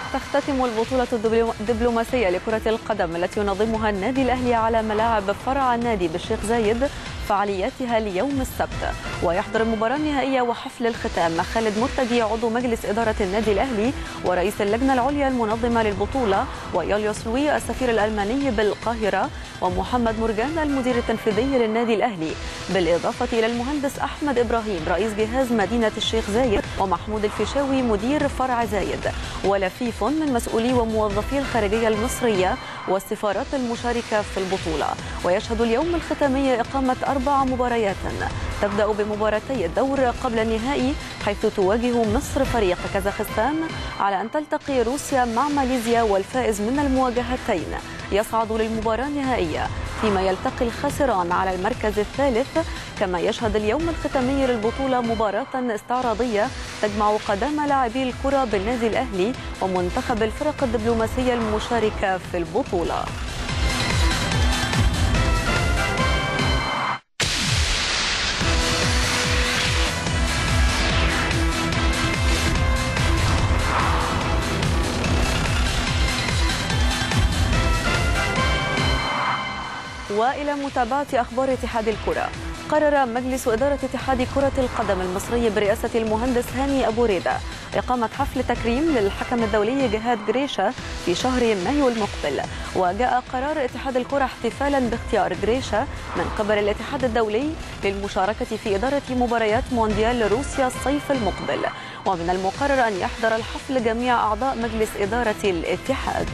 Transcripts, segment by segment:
تختتم البطولة الدبلوماسية لكرة القدم التي ينظمها النادي الأهلي على ملاعب فرع النادي بالشيخ زايد فعالياتها اليوم السبت، ويحضر المباراة النهائية وحفل الختام خالد مرتجي عضو مجلس إدارة النادي الأهلي ورئيس اللجنة العليا المنظمة للبطولة، ويوليوس لوي السفير الألماني بالقاهرة، ومحمد مرجان المدير التنفيذي للنادي الأهلي، بالإضافة إلى المهندس أحمد إبراهيم رئيس جهاز مدينة الشيخ زايد، ومحمود الفيشاوي مدير فرع زايد، ولفيف من مسؤولي وموظفي الخارجية المصرية والسفارات المشاركة في البطولة. ويشهد اليوم الختامي إقامة 4 مباريات تبدأ بمباراتي الدور قبل النهائي، حيث تواجه مصر فريق كازاخستان على أن تلتقي روسيا مع ماليزيا، والفائز من المواجهتين يصعد للمباراة النهائية، فيما يلتقي الخاسران على المركز الثالث. كما يشهد اليوم الختامي للبطولة مباراة استعراضية تجمع قدام لاعبي الكرة بالنادي الأهلي ومنتخب الفرق الدبلوماسية المشاركة في البطولة. وإلى متابعة أخبار اتحاد الكرة. قرر مجلس إدارة اتحاد كرة القدم المصري برئاسة المهندس هاني أبو ريدة إقامة حفل تكريم للحكم الدولي جهاد جريشة في شهر مايو المقبل. وجاء قرار اتحاد الكرة احتفالا باختيار جريشة من قبل الاتحاد الدولي للمشاركة في إدارة مباريات مونديال روسيا الصيف المقبل، ومن المقرر أن يحضر الحفل جميع أعضاء مجلس إدارة الاتحاد.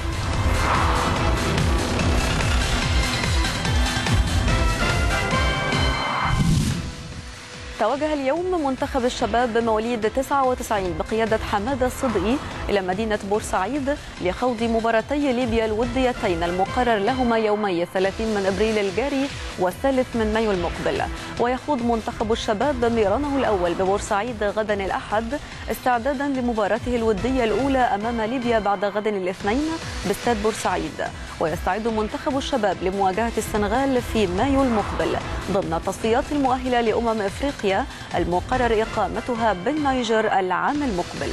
توجه اليوم منتخب الشباب مواليد 99 بقيادة حمادة الصدقي إلى مدينة بورسعيد لخوض مباراتي ليبيا الوديتين المقرر لهما يومي 30 من أبريل الجاري والثالث من مايو المقبل. ويخوض منتخب الشباب ميرانه الأول ببورسعيد غدا الأحد استعدادا لمباراته الودية الأولى أمام ليبيا بعد غد الاثنين باستاد بورسعيد. ويستعد منتخب الشباب لمواجهة السنغال في مايو المقبل ضمن التصفيات المؤهلة لأمم إفريقيا المقرر إقامتها بالنيجر العام المقبل.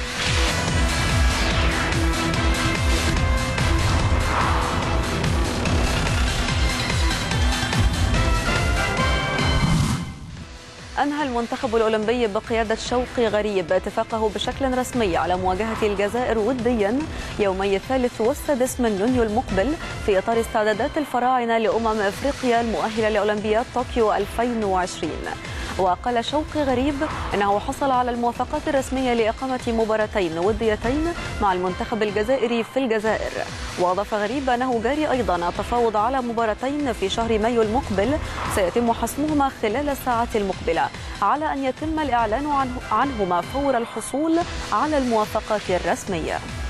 أنهى المنتخب الأولمبي بقيادة شوقي غريب اتفاقه بشكل رسمي على مواجهة الجزائر وديا يومي الثالث والسادس من يونيو المقبل في إطار استعدادات الفراعنة لأمم إفريقيا المؤهلة لأولمبياد طوكيو 2020. وقال شوقي غريب أنه حصل على الموافقات الرسمية لإقامة مباراتين وديتين مع المنتخب الجزائري في الجزائر. وأضاف غريب أنه جاري أيضا التفاوض على مباراتين في شهر مايو المقبل سيتم حسمهما خلال الساعات المقبلة، على أن يتم الإعلان عنهما فور الحصول على الموافقات الرسمية.